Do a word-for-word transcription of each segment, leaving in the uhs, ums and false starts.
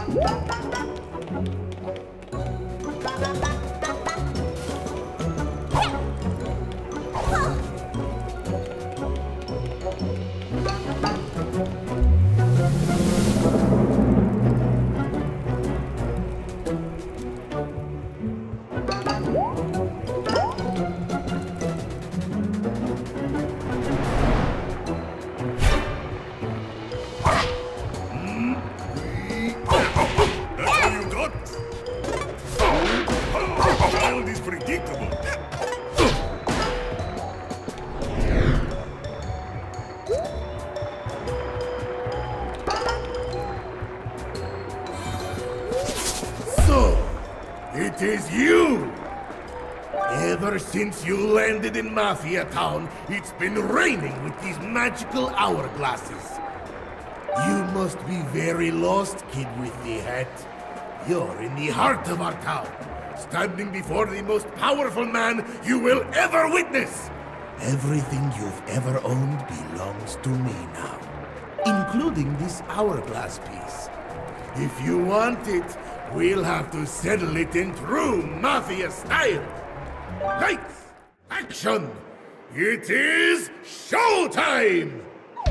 It is you! Ever since you landed in Mafia Town, it's been raining with these magical hourglasses. You must be very lost, kid with the hat. You're in the heart of our town, standing before the most powerful man you will ever witness. Everything you've ever owned belongs to me now, including this hourglass piece. If you want it, we'll have to settle it in true Mafia style. Lights! Action! It is showtime!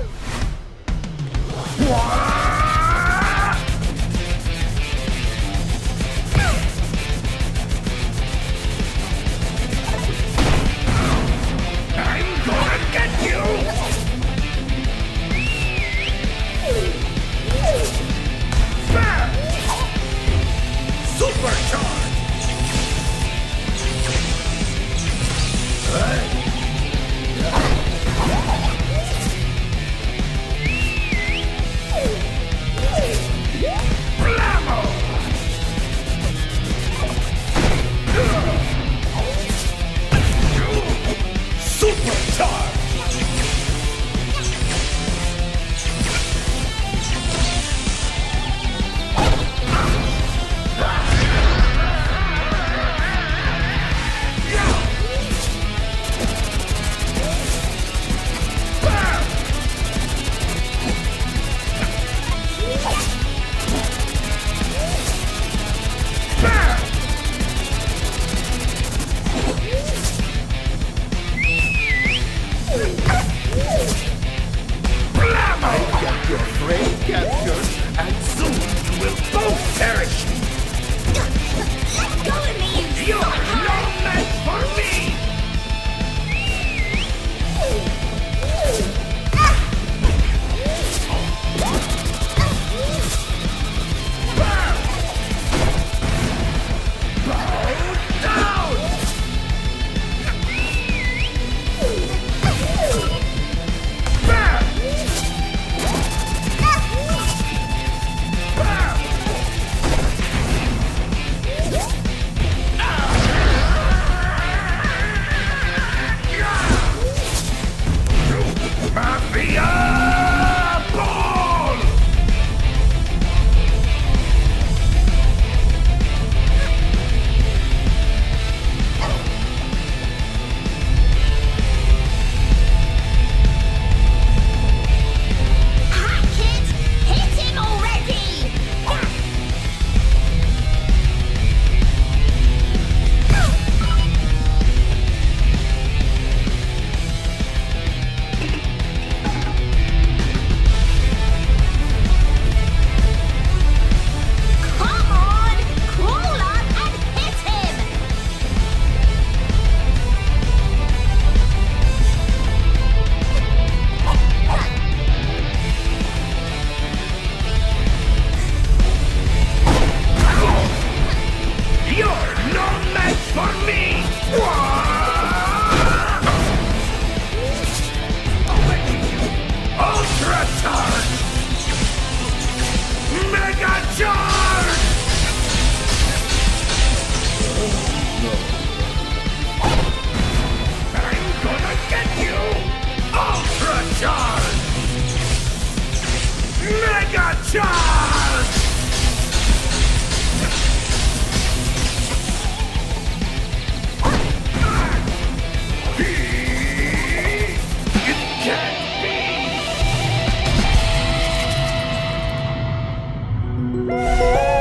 I'm gonna get you! Supercharge! Blammo! Supercharge! Woo!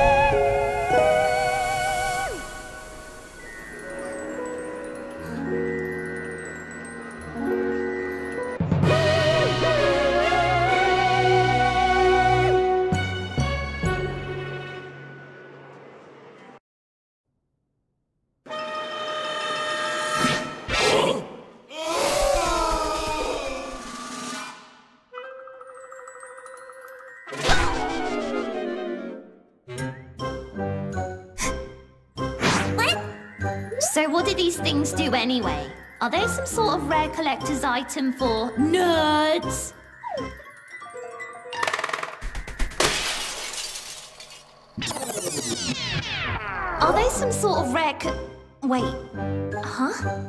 So what do these things do anyway? Are they some sort of rare collector's item for nerds? Are they some sort of rare co- Wait, huh?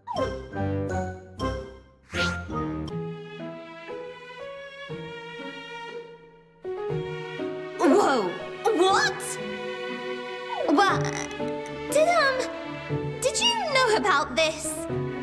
Whoa, what? Well, did, um, did you know about this?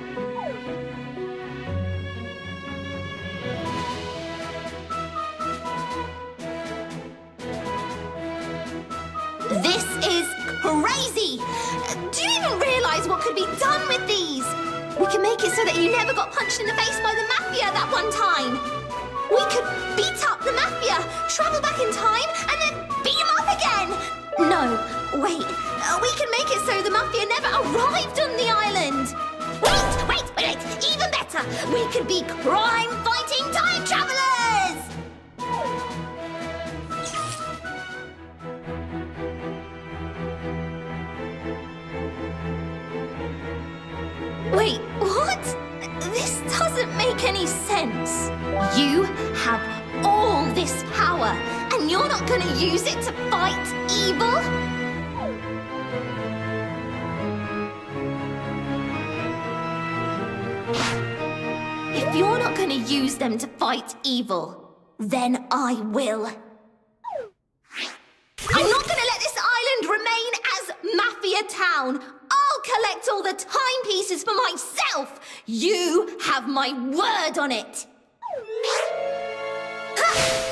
This is crazy! Do you even realize what could be done with these? We can make it so that you never got punched in the face by the Mafia that one time. We could beat up the Mafia, travel back in time, and then beat them up again. No, wait. Uh, we can make it so the Mafia never arrived on the island. Wait, wait, wait, wait. Even better. We could be crime-fighting time travelers. Wait, what? This doesn't make any sense. You have all this power, and you're not going to use it to fight evil? If you're not going to use them to fight evil, then I will. I'm not going to let this island remain as Mafia Town. I'll collect all the timepieces for myself. You have my word on it. Ha!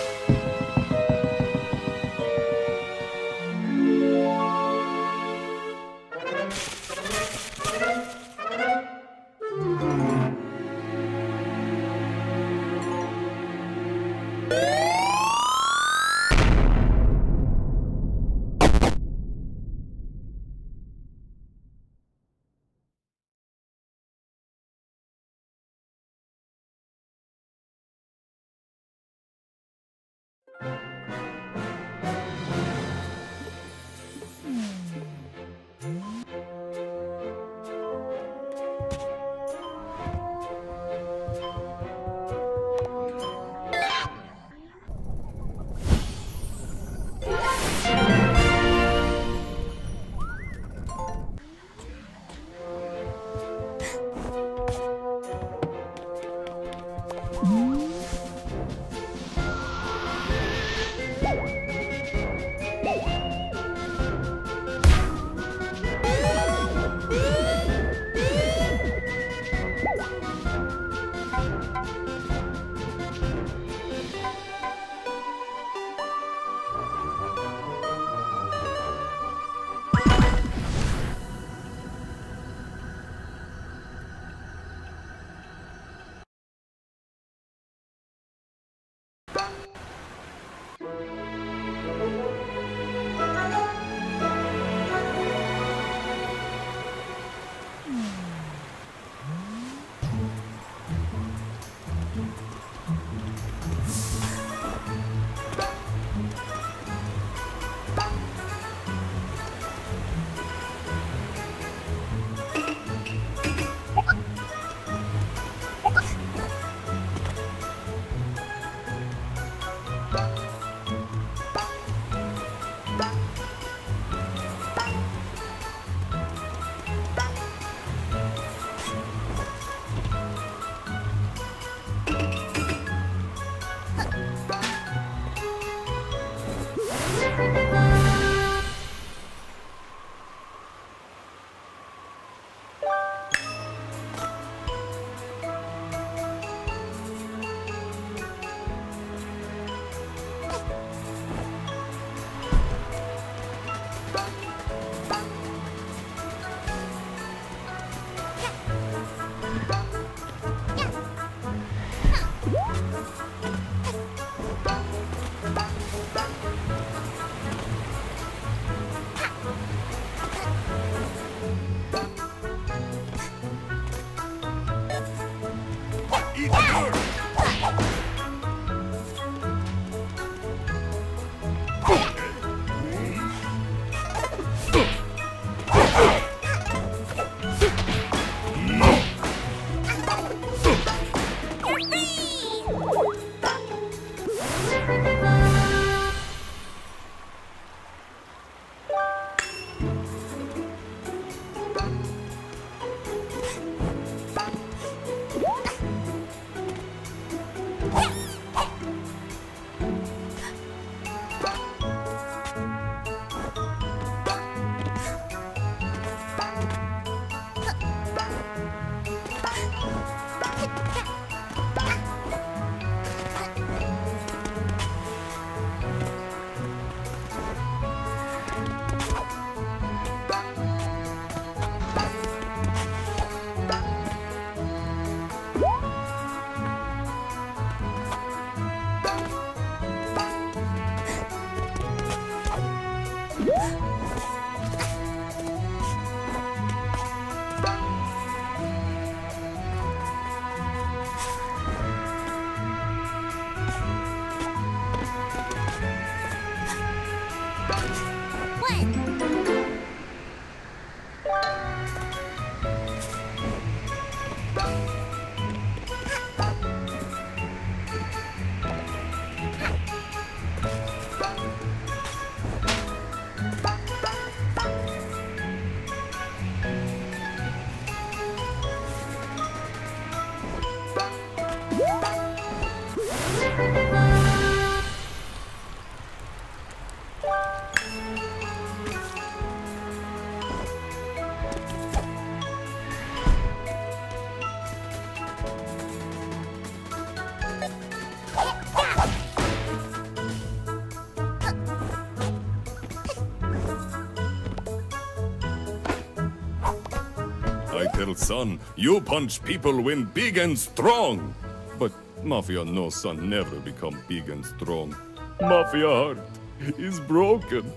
I tell son, you punch people when big and strong. But Mafia knows son never become big and strong. Mafia heart is broken.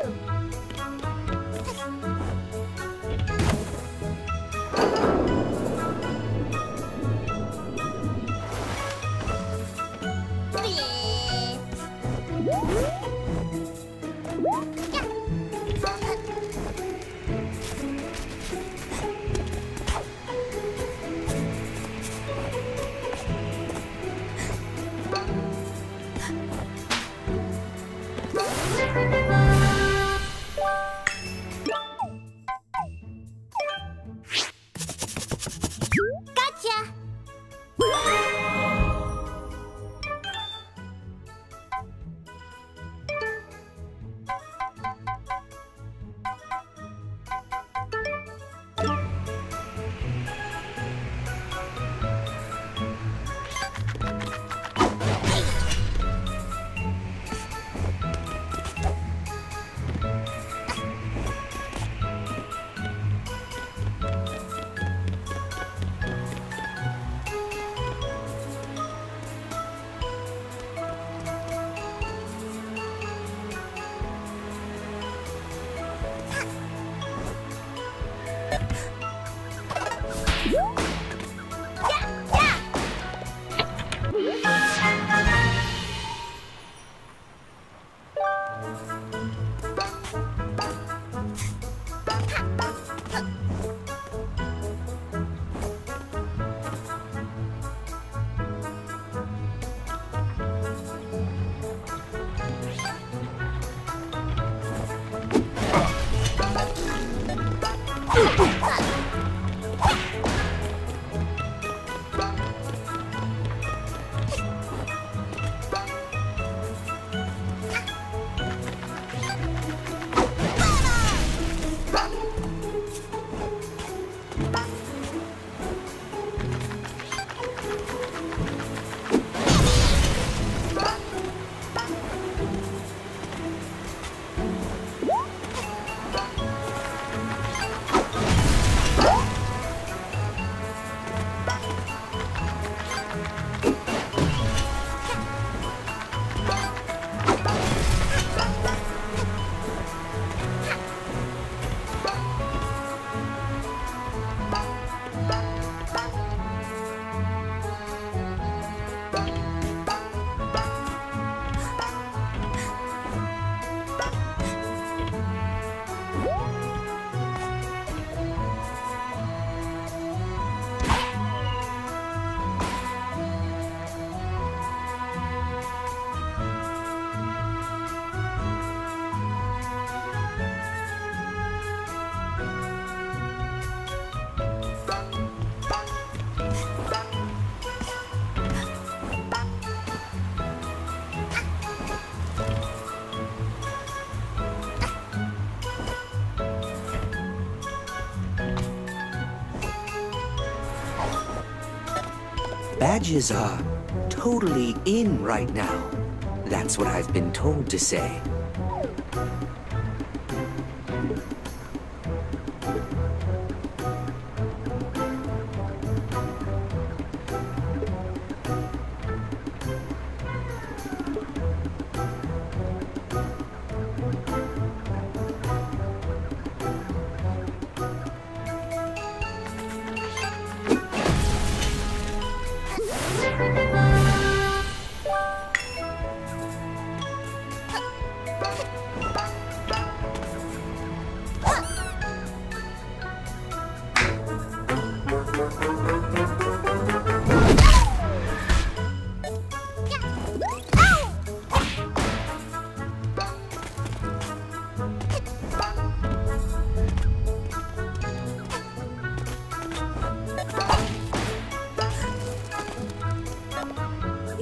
Badges are totally in right now. That's what I've been told to say.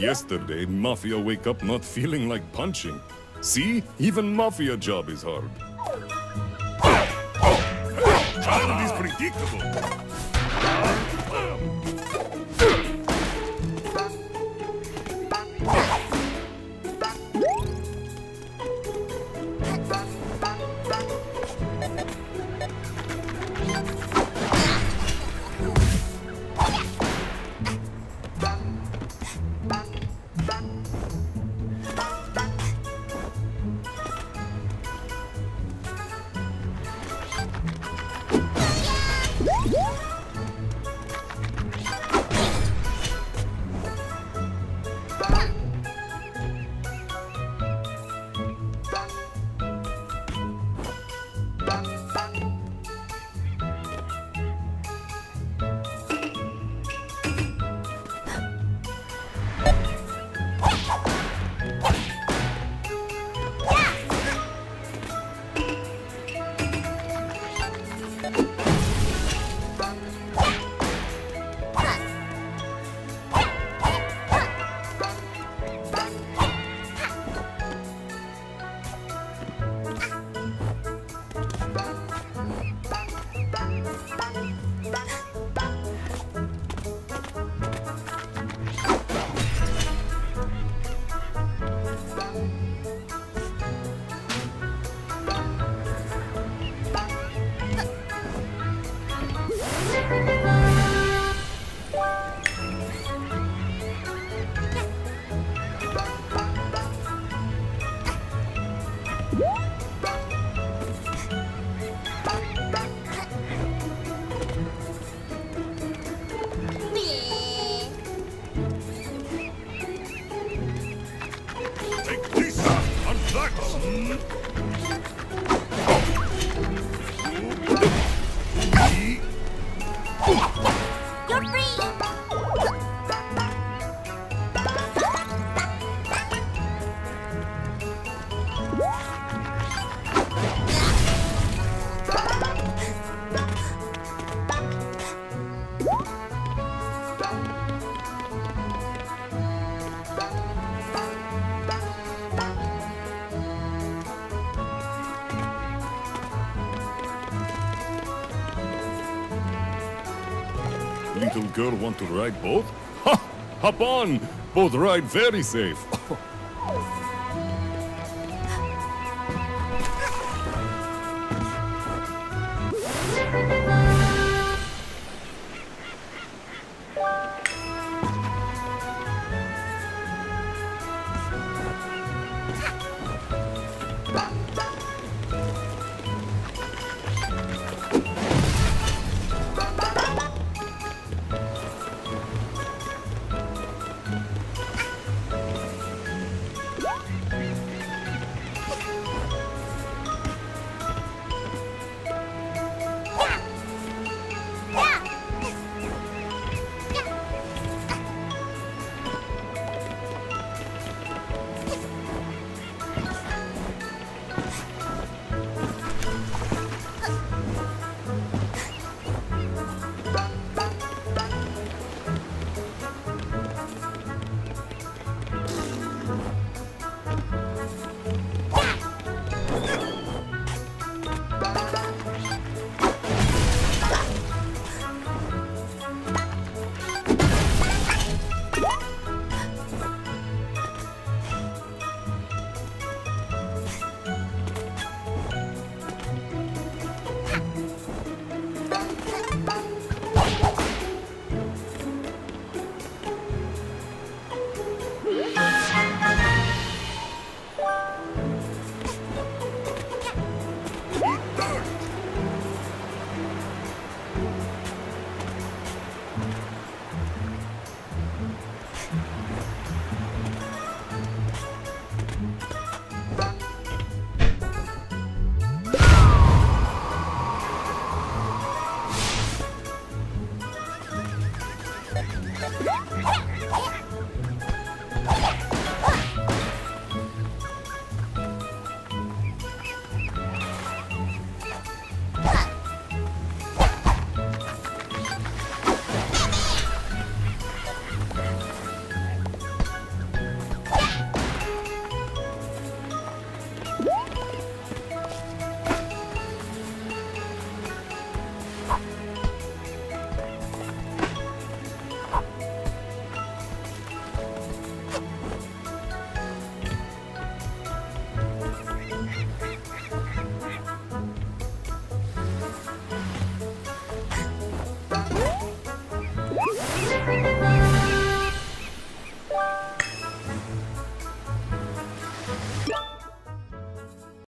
Yesterday, Mafia wake up not feeling like punching. See? Even Mafia job is hard. Child is predictable. Little girl want to ride both? Ha! Hop on! Both ride very safe.